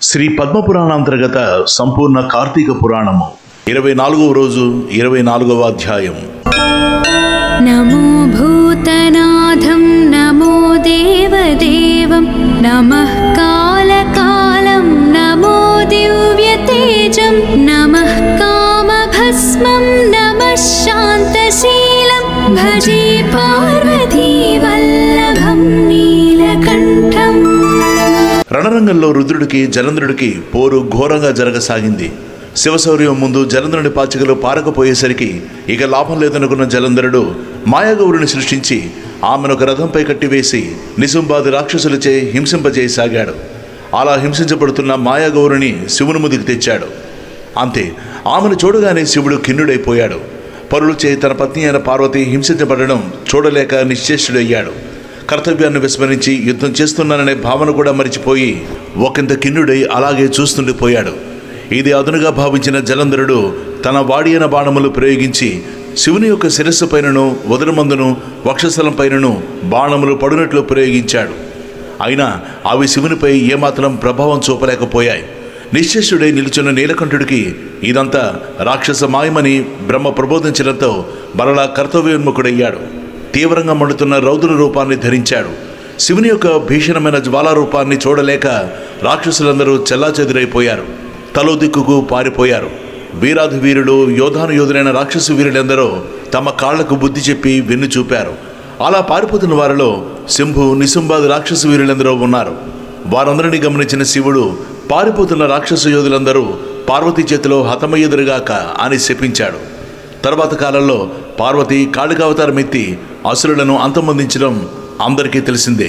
శ్రీ పద్మపురాణాంతర్గత సంపూర్ణ కార్తీక పురాణము 24వ రోజు 24వ అధ్యాయం. నమో భూతనాథం నమో దేవదేవం నమః కాలకాలం నమో దివ్యతేజం నమః కామభస్మం నమః శాంతశీలం భజే పార్వతీ వల్లభం నీలకంఠం. రణరంగంలో రుద్రుడికి జలంధ్రుడికి పోరు ఘోరంగా జరగసాగింది. శివశౌర్యం ముందు జలంధ్రుని పాచికలు పారకపోయేసరికి ఇక లాభం లేదనుకున్న జలంధ్రుడు మాయాగౌరిని సృష్టించి ఆమెను ఒక రథంపై కట్టివేసి నిశుంబాది రాక్షసులచే హింసింపజేయసాగాడు. అలా హింసించబడుతున్న మాయాగౌరిని శివుని ముందుకు తెచ్చాడు. అంతే, ఆమెను చూడగానే శివుడు ఖిన్నుడైపోయాడు. పరులచే తన పత్ని అయిన పార్వతి హింసించబడడం చూడలేక నిశ్చేష్టుడయ్యాడు. కర్తవ్యాన్ని విస్మరించి యుద్ధం చేస్తున్నాననే భావన కూడా మరిచిపోయి ఒకంత కిన్నుడై అలాగే చూస్తుండిపోయాడు. ఇది అదునుగా భావించిన జలంధ్రుడు తన వాడి అయిన బాణములు ప్రయోగించి శివుని యొక్క శిరస్సు పైనను వదనమందును వక్షస్థలం పైనను బాణములు పడినట్లు ప్రయోగించాడు. అయినా అవి శివునిపై ఏమాత్రం ప్రభావం చూపలేకపోయాయి. నిశ్చేష్టుడై నిలుచున్న నీలకంఠుడికి ఇదంతా రాక్షస మాయమని బ్రహ్మ ప్రబోధించడంతో మరలా కర్తవ్యోన్ముఖుడయ్యాడు. తీవ్రంగా మండుతున్న రౌద్ర రూపాన్ని ధరించాడు. శివుని యొక్క భీషణమైన జ్వాలా రూపాన్ని చూడలేక రాక్షసులందరూ చెల్లాచెదురైపోయారు. తలో దిక్కుకు పారిపోయారు. వీరాధి వీరుడు యోధాను యోధులైన రాక్షస వీరులందరూ తమ కాళ్లకు బుద్ధి చెప్పి వెన్ను చూపారు. అలా పారిపోతున్న వారిలో శంభు నిశుంబాది రాక్షస వీరులందరూ ఉన్నారు. వారందరినీ గమనించిన శివుడు పారిపోతున్న రాక్షస యోధులందరూ పార్వతీ చేతిలో హతమయ్యెదురుగాక అని శపించాడు. తర్వాత కాలంలో పార్వతి కాళికావతారం ఎత్తి అసురులను అంతమొందించడం అందరికీ తెలిసిందే.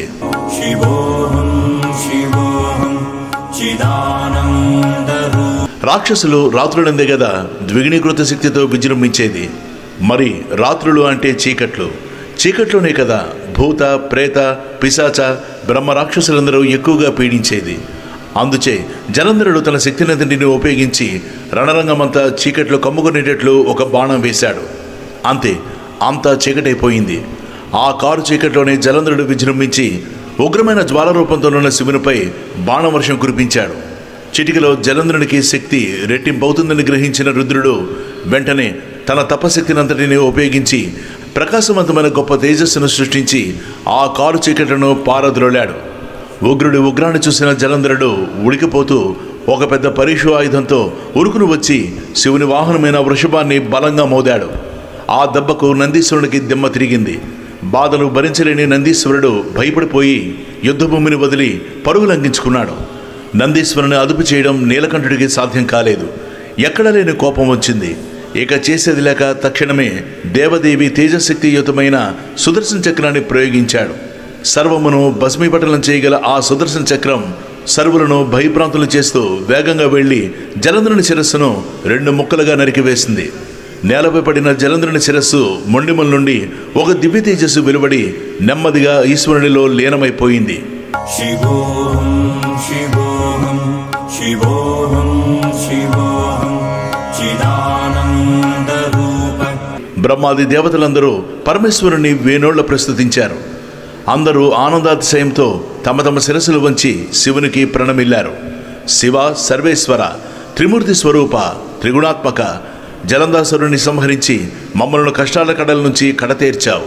రాక్షసులు రాత్రులందే కదా ద్విగుణీకృత శక్తితో విజృంభించేది. మరి రాత్రులు అంటే చీకట్లు. చీకట్లోనే కదా భూత ప్రేత పిశాచ బ్రహ్మ రాక్షసులందరూ ఎక్కువగా పీడించేది. అందుచే జలంధ్రుడు తన శక్తినంతటిని ఉపయోగించి రణరంగమంతా చీకట్లు కమ్ముకునేటట్లు ఒక బాణం వేశాడు. అంతే, అంతా చీకటైపోయింది. ఆ కారు చీకట్లోనే జలంధ్రుడు విజృంభించి ఉగ్రమైన జ్వాల రూపంతోనున్న శివునిపై బాణవర్షం కురిపించాడు. చిటికలో జలంధ్రునికి శక్తి రెట్టింపవుతుందని గ్రహించిన రుద్రుడు వెంటనే తన తపశక్తినంతటిని ఉపయోగించి ప్రకాశవంతమైన గొప్ప తేజస్సును సృష్టించి ఆ కారు చీకట్లను పారద్రోలాడు. ఉగ్రుడి ఉగ్రాన్ని చూసిన జలంధ్రుడు ఉడికిపోతూ ఒక పెద్ద పరీక్ష ఆయుధంతో ఉరుకును వచ్చి శివుని వాహనమైన వృషభాన్ని బలంగా మోదాడు. ఆ దెబ్బకు నందీశ్వరునికి దిమ్మ తిరిగింది. బాధను భరించలేని నందీశ్వరుడు భయపడిపోయి యుద్ధభూమిని వదిలి పరుగులంఘించుకున్నాడు. నందీశ్వరుని అదుపు చేయడం నీలకంఠుడికి సాధ్యం కాలేదు. ఎక్కడ లేని కోపం వచ్చింది. ఇక చేసేది లేక తక్షణమే దేవదేవి తేజశక్తియుతమైన సుదర్శన చక్రాన్ని ప్రయోగించాడు. సర్వమును భస్మీపటలం చేయగల ఆ సుదర్శన చక్రం సర్వులను భయభ్రాంతులు చేస్తూ వేగంగా వెళ్లి జలంధ్రుని శిరస్సును 2 ముక్కలుగా నరికివేసింది. నేలపై పడిన జలంధ్రుని శిరస్సు మొండిముల నుండి ఒక దివ్య తేజస్సు వెలువడి నెమ్మదిగా ఈశ్వరునిలో లీనమైపోయింది. బ్రహ్మాది దేవతలందరూ పరమేశ్వరుని వేణోళ్ల ప్రస్తుతించారు. అందరూ ఆనందాతిశయంతో తమ తమ శిరస్సులు వంచి శివునికి ప్రణమిల్లారు. శివ సర్వేశ్వర త్రిమూర్తి స్వరూప త్రిగుణాత్మక జలంధాసురుని సంహరించి మమ్మలను కష్టాల కడల నుంచి కడతేర్చావు.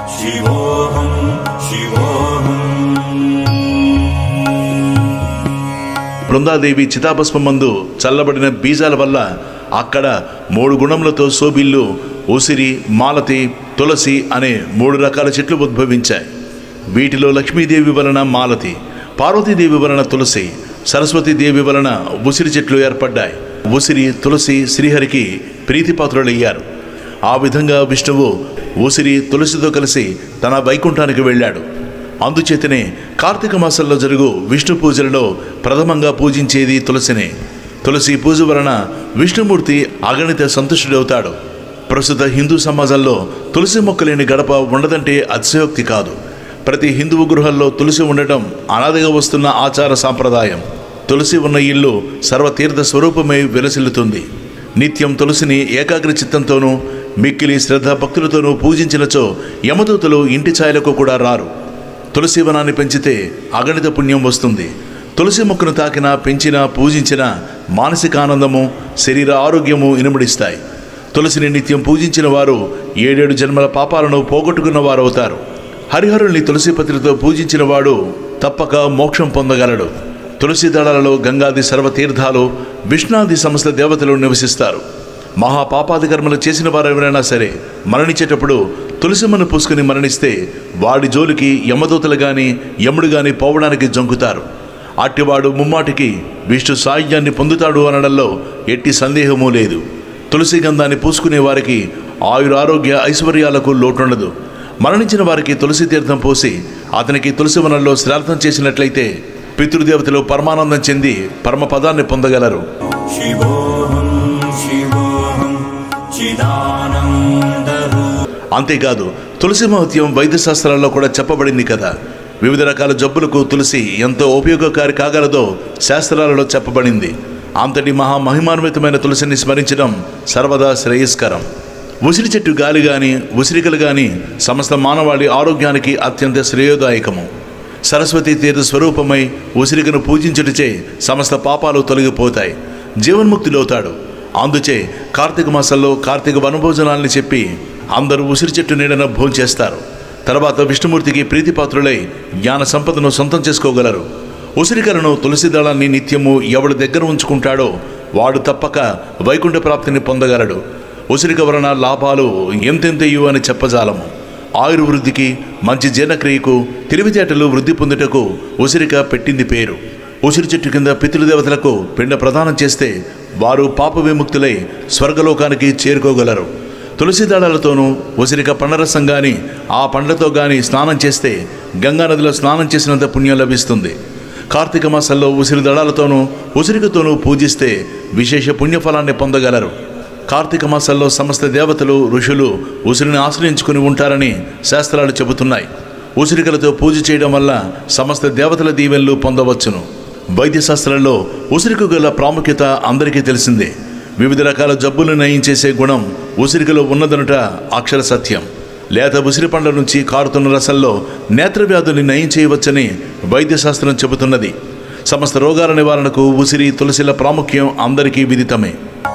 బృందాదేవి చితాభస్మందు చల్లబడిన బీజాల వల్ల అక్కడ 3 గుణములతో శోభిల్లు ఉసిరి మాలతి తులసి అనే 3 రకాల చెట్లు ఉద్భవించాయి. వీటిలో లక్ష్మీదేవి వలన మాలతి, పార్వతీదేవి వలన తులసి, సరస్వతీదేవి వలన ఉసిరి చెట్లు ఏర్పడ్డాయి. ఉసిరి తులసి శ్రీహరికి ప్రీతిపాత్రులయ్యారు. ఆ విధంగా విష్ణువు ఉసిరి తులసితో కలిసి తన వైకుంఠానికి వెళ్ళాడు. అందుచేతనే కార్తీక మాసంలో జరుగు విష్ణు పూజలలో ప్రథమంగా పూజించేది తులసినే. తులసి పూజ వలన విష్ణుమూర్తి అగణిత సంతుష్టుడవుతాడు. ప్రస్తుత హిందూ సమాజంలో తులసి మొక్కలేని గడప ఉండదంటే అతిశయోక్తి కాదు. ప్రతి హిందువు గృహంలో తులసి ఉండటం అనాదిగా వస్తున్న ఆచార సాంప్రదాయం. తులసి ఉన్న ఇల్లు సర్వతీర్థ స్వరూపమై విలసిల్లుతుంది. నిత్యం తులసిని ఏకాగ్ర చిత్తంతోనూ మిక్కిలి శ్రద్ధ భక్తులతోనూ పూజించినచో యమదూతలు ఇంటి ఛాయలకు కూడా రారు. తులసి వనాన్ని పెంచితే అగణిత పుణ్యం వస్తుంది. తులసి మొక్కను తాకినా, పెంచినా, పూజించినా మానసిక ఆనందము, శరీర ఆరోగ్యము ఇనుమడిస్తాయి. తులసిని నిత్యం పూజించిన వారు 7 జన్మల పాపాలను పోగొట్టుకున్న వారు అవుతారు. హరిహరుల్ని తులసి పత్రితో పూజించిన వాడు తప్పక మోక్షం పొందగలడు. తులసి దళాలలో గంగాది సర్వతీర్థాలు, విష్ణాది సమస్త దేవతలు నివసిస్తారు. మహాపాపాది కర్మలు చేసిన వారు ఎవరైనా సరే మరణించేటప్పుడు తులసిమ్మను పూసుకుని మరణిస్తే వాడి జోలికి యమదూతలు గాని, యముడు గాని పోవడానికి జంకుతారు. అట్టివాడు ముమ్మాటికి విష్ణు సాయుధ్యాన్ని పొందుతాడు అనడంలో ఎట్టి సందేహమూ లేదు. తులసి గంధాన్ని పూసుకునే వారికి ఆయురారోగ్య ఐశ్వర్యాలకు లోటుండదు. మరణించిన వారికి తులసి తీర్థం పోసి అతనికి తులసి వనంలో శ్రాద్ధం చేసినట్లయితే పితృదేవతలు పరమానందం చెంది పరమపదాన్ని పొందగలరు. అంతేకాదు తులసి మహత్యం వైద్య శాస్త్రాల్లో కూడా చెప్పబడింది కదా. వివిధ రకాల జబ్బులకు తులసి ఎంతో ఉపయోగకారి కాగలదో శాస్త్రాలలో చెప్పబడింది. అంతటి మహామహిమాన్వితమైన తులసిని స్మరించడం సర్వదా శ్రేయస్కరం. ఉసిరి చెట్టు గాలి గాని, ఉసిరికలు గాని సమస్త మానవాళి ఆరోగ్యానికి అత్యంత శ్రేయోదాయకము. సరస్వతీ తీర్థ స్వరూపమై ఉసిరికను పూజించుటచే సమస్త పాపాలు తొలగిపోతాయి, జీవన్ముక్తులవుతాడు. అందుచే కార్తీక మాసంలో కార్తీక వనభోజనాల్ని చెప్పి అందరూ ఉసిరి చెట్టు నీడన భోంచేస్తారు. తర్వాత విష్ణుమూర్తికి ప్రీతిపాత్రులై జ్ఞాన సంపదను సొంతం చేసుకోగలరు. ఉసిరికలను, తులసి దళాన్ని నిత్యము ఎవడి దగ్గర ఉంచుకుంటాడో వాడు తప్పక వైకుంఠ ప్రాప్తిని పొందగలడు. ఉసిరిక వలన లాభాలు ఎంతెంతయు అని చెప్పజాలము. ఆయుర్వృద్ధికి, మంచి జీర్ణక్రియకు, తెలివితేటలు వృద్ధి పొందుటకు ఉసిరిక పెట్టింది పేరు. ఉసిరి చెట్టు కింద పితృదేవతలకు పిండ ప్రదానం చేస్తే వారు పాప విముక్తులై స్వర్గలోకానికి చేరుకోగలరు. తులసి దళాలతోనూ ఉసిరిక పండరసం గాని, ఆ పండ్లతో గాని స్నానం చేస్తే గంగానదిలో స్నానం చేసినంత పుణ్యం లభిస్తుంది. కార్తీక మాసంలో ఉసిరి దళాలతోనూ ఉసిరికతోనూ పూజిస్తే విశేష పుణ్యఫలాన్ని పొందగలరు. కార్తీక మాసంలో సమస్త దేవతలు, ఋషులు ఉసిరిని ఆశ్రయించుకుని ఉంటారని శాస్త్రాలు చెబుతున్నాయి. ఉసిరికలతో పూజ చేయడం వల్ల సమస్త దేవతల దీవెనలు పొందవచ్చును. వైద్యశాస్త్రంలో ఉసిరికి గల ప్రాముఖ్యత అందరికీ తెలిసిందే. వివిధ రకాల జబ్బులను నయం చేసే గుణం ఉసిరికలో ఉన్నదనుట అక్షర సత్యం. లేత ఉసిరి పండ్ల నుంచి కారుతున్న రసంలో నేత్రవ్యాధుల్ని నయం చేయవచ్చని వైద్యశాస్త్రం చెబుతున్నది. సమస్త రోగాల నివారణకు ఉసిరి, తులసిల ప్రాముఖ్యం అందరికీ విదితమే.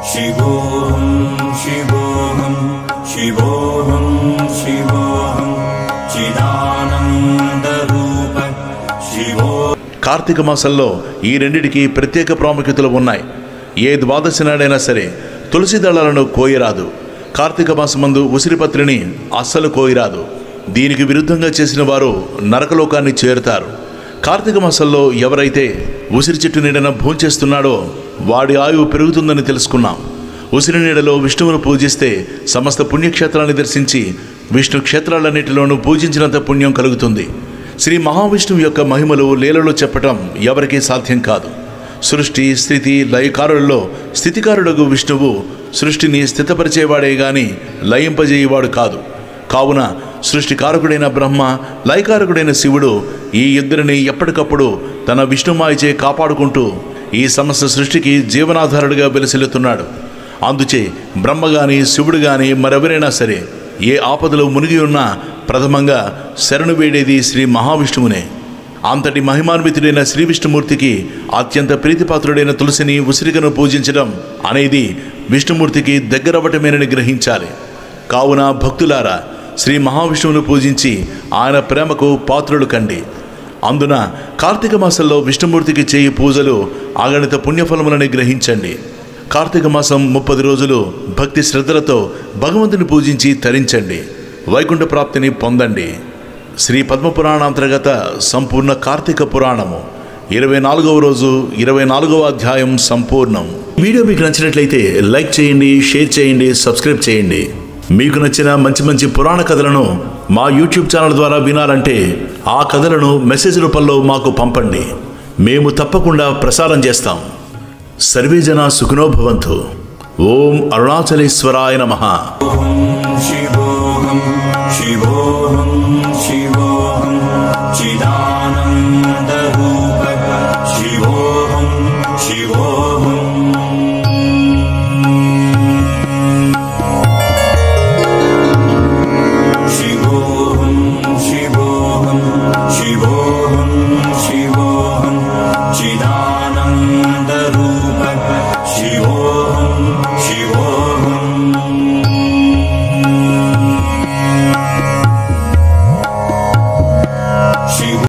కార్తీక మాసంలో ఈ రెండిటికి ప్రత్యేక ప్రాముఖ్యతలు ఉన్నాయి. ఏ ద్వాదశి నాడైనా సరే తులసి దళాలను కోయరాదు. కార్తీక మాసమందు ఉసిరిపత్రిని అస్సలు కోయరాదు. దీనికి విరుద్ధంగా చేసిన వారు నరకలోకాన్ని చేరుతారు. కార్తీక మాసంలో ఎవరైతే ఉసిరి చెట్టు నీడన భోంచేస్తున్నాడో వాడి ఆయువు పెరుగుతుందని తెలుసుకున్నాం. ఉసిరి నీడలో విష్ణువును పూజిస్తే సమస్త పుణ్యక్షేత్రాన్ని దర్శించి విష్ణు క్షేత్రాలన్నిటిలోనూ పూజించినంత పుణ్యం కలుగుతుంది. శ్రీ మహావిష్ణువు యొక్క మహిమలు, లీలలు చెప్పటం ఎవరికీ సాధ్యం కాదు. సృష్టి, స్థితి, లయకారులలో స్థితికారుడగు విష్ణువు సృష్టిని స్థితపరిచేవాడే గాని లయింపజేయవాడు కాదు. కావున సృష్టికారకుడైన బ్రహ్మ, లయకారకుడైన శివుడు ఈ ఇద్దరిని ఎప్పటికప్పుడు తన విష్ణుమాయచే కాపాడుకుంటూ ఈ సమస్త సృష్టికి జీవనాధారుడిగా వెలసిల్లుతున్నాడు. అందుచే బ్రహ్మగాని, శివుడు గాని మరెవరైనా సరే ఏ ఆపదలో మునిగి ఉన్నా ప్రథమంగా శరణు వేడేది శ్రీ మహావిష్ణువునే. అంతటి మహిమాన్వితుడైన శ్రీ విష్ణుమూర్తికి అత్యంత ప్రీతిపాత్రుడైన తులసిని, ఉసిరికను పూజించడం అనేది విష్ణుమూర్తికి దగ్గరవ్వటమేనని గ్రహించాలి. కావున భక్తులారా, శ్రీ మహావిష్ణువును పూజించి ఆయన ప్రేమకు పాత్రులు కండి. అందున కార్తీక మాసంలో విష్ణుమూర్తికి చేయి పూజలు అగణిత పుణ్యఫలములని గ్రహించండి. కార్తీక మాసం 30 రోజులు భక్తి శ్రద్ధలతో భగవంతుని పూజించి తరించండి. వైకుంఠ ప్రాప్తిని పొందండి. శ్రీ పద్మపురాణాంతర్గత సంపూర్ణ కార్తీక పురాణము 24వ రోజు 24వ అధ్యాయం సంపూర్ణం. వీడియో మీకు నచ్చినట్లయితే లైక్ చేయండి, షేర్ చేయండి, సబ్స్క్రైబ్ చేయండి. మీకు నచ్చిన మంచి మంచి పురాణ కథలను మా యూట్యూబ్ ఛానల్ ద్వారా వినాలంటే ఆ కథలను మెసేజ్ రూపంలో మాకు పంపండి. మేము తప్పకుండా ప్రసారం చేస్తాం. సర్వే జనా సుఖినో భవంతు. ఓం అరుణాచలేశ్వరాయ నమః. శివోహం శివోహం శివోహం చిదా